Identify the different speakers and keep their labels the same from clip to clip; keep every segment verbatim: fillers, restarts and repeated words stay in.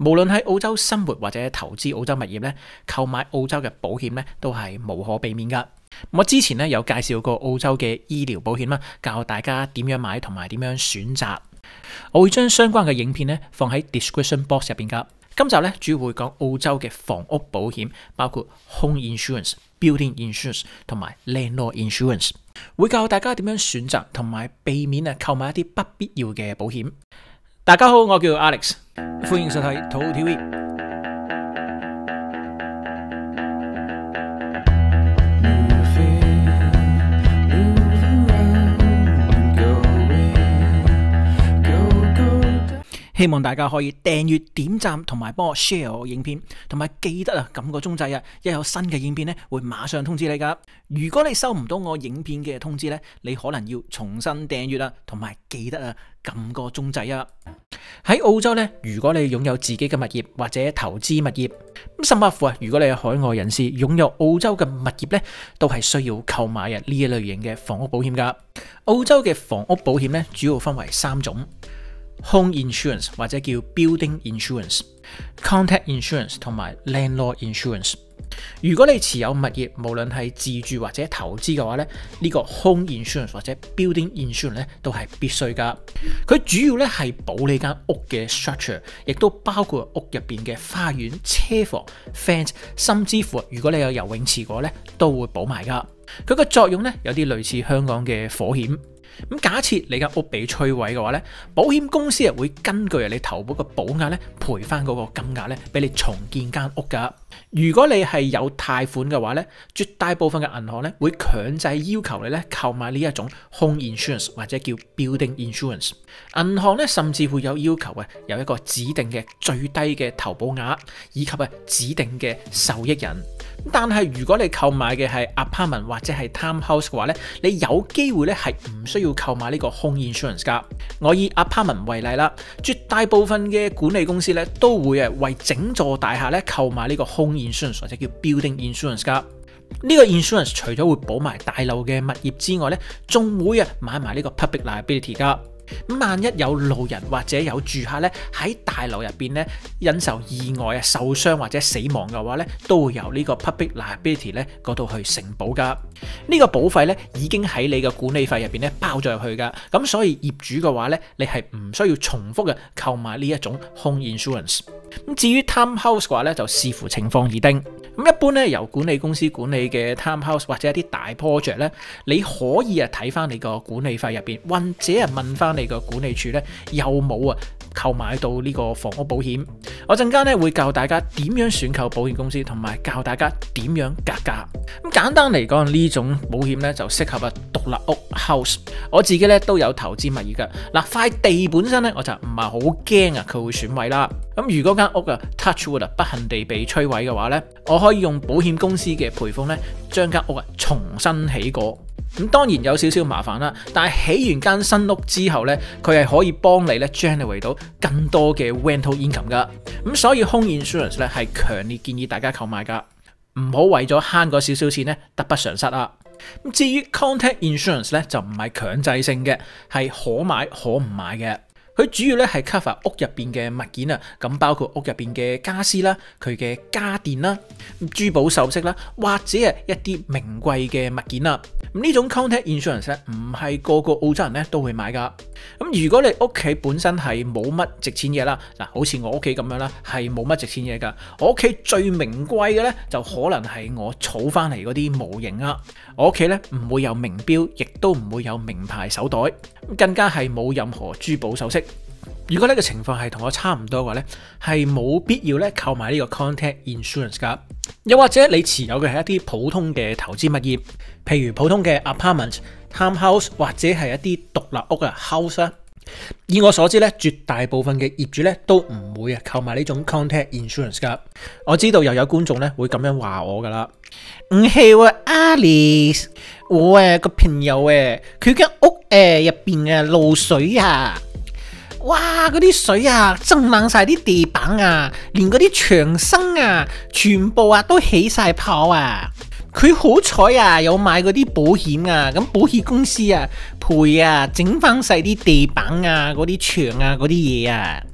Speaker 1: 無論喺澳洲生活或者投資澳洲物業咧，購買澳洲嘅保險咧都係無可避免噶。我之前咧有介紹過澳洲嘅醫療保險啦，教大家點樣買同埋點樣選擇。我會將相關嘅影片咧放喺 description box 入邊噶。今集咧主要會講澳洲嘅房屋保險，包括 home insurance、building insurance 同埋 landlord insurance， 會教大家點樣選擇同埋避免啊購買一啲不必要嘅保險。大家好，我叫 Alex， 歡迎收睇土 T V。希望大家可以訂閱、點讚同埋幫我 share 我影片，同埋記得啊撳個鐘掣啊，一有新嘅影片咧會馬上通知你噶。如果你收唔到我影片嘅通知咧，你可能要重新訂閱啊，同埋記得啊撳個鐘掣啊。喺澳洲咧，如果你擁有自己嘅物業或者投資物業，咁甚或乎啊，如果你係海外人士擁有澳洲嘅物業咧，都係需要購買啊呢一類型嘅房屋保險噶。澳洲嘅房屋保險咧主要分為三種。Home insurance 或者叫 building insurance、contact insurance 同埋 landlord insurance。如果你持有物業，無論係自住或者投資嘅話咧，呢個 home insurance 或者 building insurance 咧都係必須噶。佢主要咧係保你間屋嘅 structure， 亦都包括屋入邊嘅花園、車房、fence， 甚至乎如果你有游泳池嘅話咧，都會保埋噶。佢個作用咧有啲類似香港嘅火險。咁假設你間屋被摧毀嘅話咧，保險公司啊會根據你投保嘅保額咧賠翻嗰個金額咧俾你重建間屋噶。如果你係有貸款嘅話咧，絕大部分嘅銀行咧會強制要求你咧購買呢一種 home insurance 或者叫 building insurance。銀行咧甚至會有要求啊有一個指定嘅最低嘅投保額，以及啊指定嘅受益人。但係如果你購買嘅係 apartment 或者係 townhouse 嘅話咧，你有機會咧係唔需要購買呢個 home insurance 噶。我以 apartment 為例啦，絕大部分嘅管理公司咧都會啊為整座大廈咧購買呢個 home insurance 或者叫 building insurance 噶。呢個 insurance 除咗會保埋大樓嘅物業之外咧，仲會啊買埋呢個 public liability 噶。咁萬一有路人或者有住客咧喺大樓入邊咧因受意外啊受傷或者死亡嘅話咧，都會由呢個 public liability 咧嗰度去承保噶。呢個保費咧已經喺你嘅管理費入邊咧包咗入去噶。咁所以業主嘅話咧，你係唔需要重複嘅購買呢一種 home insurance。咁至於 townhouse 嘅話咧，就視乎情況而定。咁一般咧由管理公司管理嘅 townhouse 或者一啲大 project 咧，你可以啊睇翻你個管理費入邊，或者啊問翻你個管理處咧有冇啊購買到呢個房屋保險。我陣間咧會教大家點樣選購保險公司，同埋教大家點樣格價。咁簡單嚟講，呢種保險咧就適合啊獨立屋 house。我自己咧都有投資物業噶。嗱，塊地本身咧我就唔係好驚啊佢會損毀啦。咁如果間屋啊 touch wood 啊不幸地被摧毀嘅話咧，我可以用保險公司嘅賠款咧將間屋啊重新起過。咁當然有少少麻煩啦，但係起完間新屋之後咧，佢係可以幫你咧 generate 到更多嘅 rental income 噶。咁所以 home insurance 咧係強烈建議大家購買噶，唔好為咗慳嗰少少錢咧得不償失啊。咁至於 contact insurance 咧就唔係強制性嘅，係可買可唔買嘅。佢主要咧係 cover 屋入邊嘅物件啊，咁包括屋入邊嘅家私啦、佢嘅家電啦、珠寶首飾啦，或者係一啲名貴嘅物件啦。咁呢種 contact insurance 咧唔係個個澳洲人咧都會買噶。咁如果你屋企本身係冇乜值錢嘢啦，嗱，好似我屋企咁樣啦，係冇乜值錢嘢噶。我屋企最名貴嘅咧就可能係我儲翻嚟嗰啲模型啊。我屋企咧唔會有名錶，亦都唔會有名牌手袋，更加係冇任何珠寶首飾。如果呢個情況係同我差唔多嘅話咧，係冇必要咧購買呢個 contact insurance 噶。又或者你持有嘅係一啲普通嘅投資物業，譬如普通嘅 apartment、townhouse 或者係一啲獨立屋嘅 house 啊。以我所知咧，絕大部分嘅業主咧都唔會啊購買呢種 contact insurance 噶。我知道又有觀眾咧會咁樣話我噶啦，唔係喎 Alice， 我誒個朋友誒佢間屋誒入邊啊漏水啊。哇！嗰啲水啊，浸滿晒啲地板啊，連嗰啲牆身啊，全部啊都起晒泡啊！佢好彩啊，有買嗰啲保險啊，咁保險公司啊賠啊，整翻晒啲地板啊，嗰啲牆啊，嗰啲嘢啊。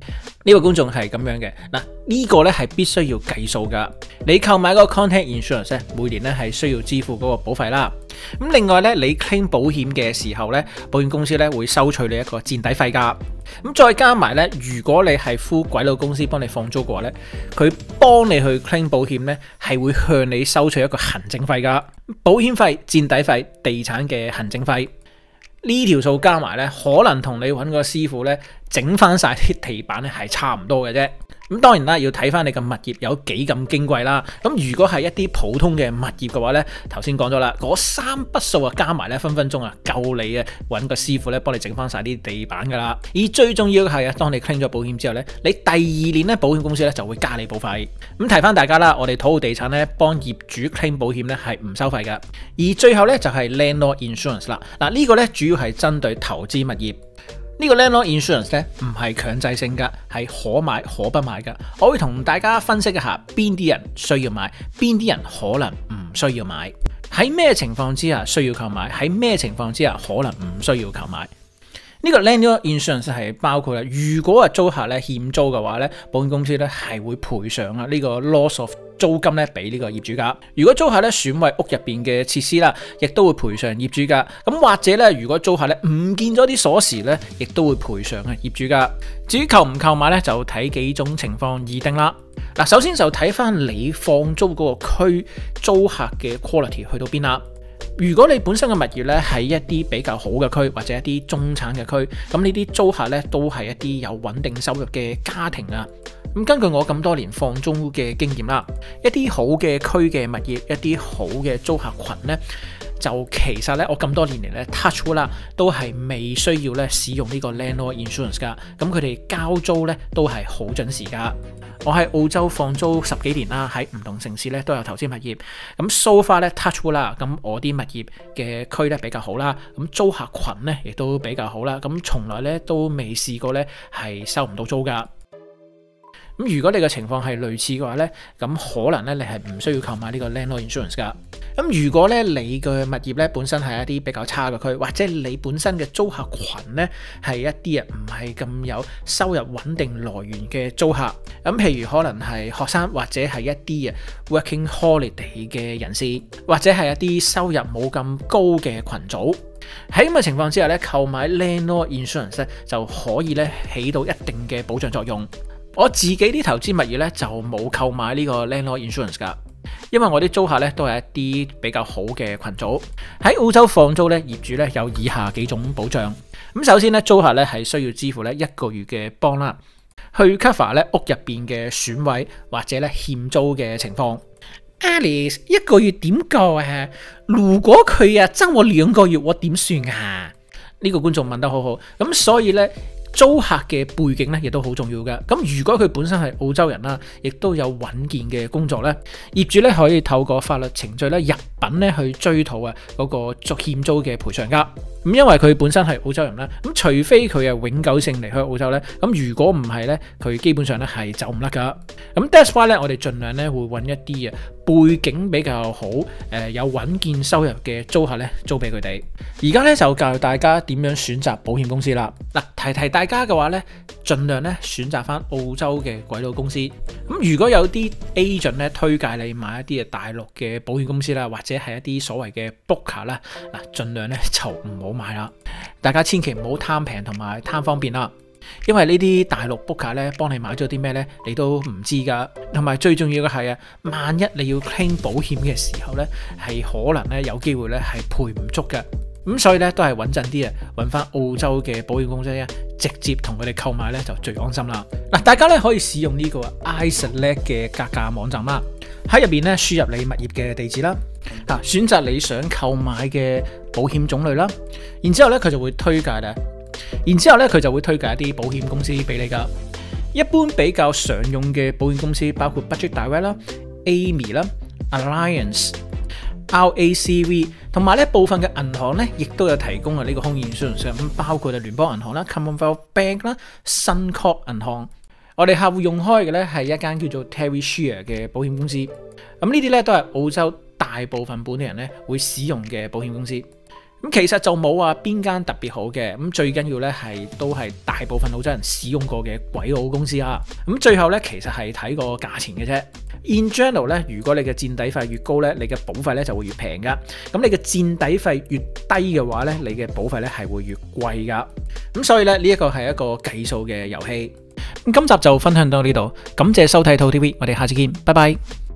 Speaker 1: 呢個觀眾係咁樣嘅，嗱，呢個咧係必須要計數噶。你購買嗰個 content insurance 咧，每年咧係需要支付嗰個保費啦。咁另外咧，你 claim 保險嘅時候咧，保險公司咧會收取你一個墊底費噶。咁再加埋咧，如果你係呼鬼佬公司幫你放租嘅話咧，佢幫你去 claim 保險咧，係會向你收取一個行政費噶。保險費、墊底費、地產嘅行政費。呢條數加埋咧，可能同你揾個師傅咧整翻晒啲地板咧係差唔多嘅啫。咁當然啦，要睇翻你嘅物業有幾咁矜貴啦。咁如果係一啲普通嘅物業嘅話咧，頭先講咗啦，嗰三筆數啊加埋咧，分分鐘啊夠你啊揾個師傅咧幫你整翻晒啲地板噶啦。而最重要嘅係啊，當你 claim 咗保險之後咧，你第二年咧保險公司咧就會加你保費。咁提翻大家啦，我哋土豪地產咧幫業主 claim 保險咧係唔收費噶。而最後咧就係 landlord insurance 啦。嗱，呢個咧主要係針對投資物業。呢個 landlord insurance 咧唔係強制性噶，係可買可不買噶。我會同大家分析一下邊啲人需要買，邊啲人可能唔需要買。喺咩情況之下需要購買，喺咩情況之下可能唔需要購買。呢個 landlord insurance 係包括啦，如果啊租客咧欠租嘅話咧，保險公司咧係會賠償啊呢個 loss of 租金咧俾呢個業主噶。如果租客咧損毀屋入邊嘅設施啦，亦都會賠償業主噶。咁或者咧，如果租客咧唔見咗啲鎖匙咧，亦都會賠償啊業主噶。至於購唔購買咧，就睇幾種情況而定啦。嗱，首先就睇翻你放租嗰個區租客嘅 quality 去到邊啦。如果你本身嘅物業咧係一啲比較好嘅區，或者一啲中產嘅區，咁呢啲租客咧都係一啲有穩定收入嘅家庭啊。咁根據我咁多年放租嘅經驗啦，一啲好嘅區嘅物業，一啲好嘅租客群咧，就其實咧我咁多年嚟咧 touch wood 啦，都係未需要咧使用呢個 landlord insurance 噶。咁佢哋交租咧都係好準時噶。我喺澳洲放租十幾年啦，喺唔同城市咧都有投資物業。咁 so far 咧 touch wood 啦，咁我啲物業嘅區咧比較好啦，咁租客群咧亦都比較好啦。咁從來咧都未試過咧係收唔到租噶。咁如果你嘅情況係類似嘅話咧，咁可能咧你係唔需要購買呢個 landlord insurance 噶。咁如果咧你嘅物業咧本身係一啲比較差嘅區，或者你本身嘅租客群咧係一啲啊唔係咁有收入穩定來源嘅租客，咁譬如可能係學生或者係一啲啊 working holiday 嘅人士，或者係一啲收入冇咁高嘅群組，喺咁嘅情況之下咧，購買 landlord insurance 咧就可以咧起到一定嘅保障作用。我自己啲投資物業咧就冇購買呢個 landlord insurance 噶，因為我啲租客咧都係一啲比較好嘅群組。喺澳洲放租咧，業主咧有以下幾種保障。咁首先咧，租客咧係需要支付咧一個月嘅幫啦，去 cover 咧屋入邊嘅損毀或者咧欠租嘅情況。Alice， 一個月點夠啊？如果佢啊爭我兩個月，我點算啊？呢個觀眾問得好好，咁所以咧。租客嘅背景咧，亦都好重要嘅。咁如果佢本身係澳洲人啦，亦都有穩健嘅工作咧，業主咧可以透過法律程序咧入稟咧去追討啊嗰個欠租嘅賠償噶。咁因為佢本身係澳洲人啦，咁除非佢係永久性離開澳洲咧，咁如果唔係咧，佢基本上咧係走唔甩噶。咁 that's why 咧，我哋盡量咧會揾一啲啊背景比較好、誒有穩健收入嘅租客咧租俾佢哋。而家咧就教大家點樣選擇保險公司啦。嗱，提提大家嘅話咧，盡量咧選擇翻澳洲嘅鬼佬公司。咁如果有啲 agent 咧推介你買一啲嘅大陸嘅保險公司啦，或者係一啲所謂嘅 broker 啦，嗱，盡量咧就唔好買啦。大家千祈唔好貪平同埋貪方便啦。因為呢啲大陸 broker 咧幫你買咗啲咩咧，你都唔知噶。同埋最重要嘅係啊，萬一你要 claim 保險嘅時候咧，係可能咧有機會咧係賠唔足嘅。咁所以咧都係穩陣啲啊，揾翻澳洲嘅保險公司啊，直接同佢哋購買咧就最安心啦。嗱，大家咧可以使用呢個 iSelect 嘅格價網站啦，喺入邊咧輸入你物業嘅地址啦，啊選擇你想購買嘅保險種類啦，然之後咧佢就會推介咧。然之後咧，佢就會推介一啲保險公司俾你噶。一般比較常用嘅保險公司包括 Budget Direct 啦、A M I 啦、Alliance、R A C V， 同埋咧部分嘅銀行咧，亦都有提供啊呢個 home insurance，咁包括啊聯邦銀行啦、Commonwealth Bank 啦、Suncorp 銀行。我哋客戶用開嘅咧係一間叫做 TerryShare 嘅保險公司。咁呢啲咧都係澳洲大部分本地人咧會使用嘅保險公司。 咁其實就冇話邊間特別好嘅，咁最緊要咧係都係大部分澳洲人使用過嘅鬼佬公司啊。咁最後咧其實係睇個價錢嘅啫。In general 咧，如果你嘅墊底費越高咧，你嘅保費咧就會越平噶。咁你嘅墊底費越低嘅話咧，你嘅保費咧係會越貴噶。咁所以咧呢一個係一個計數嘅遊戲。咁今集就分享到呢度，感謝收睇Total T V，我哋下次見，拜拜。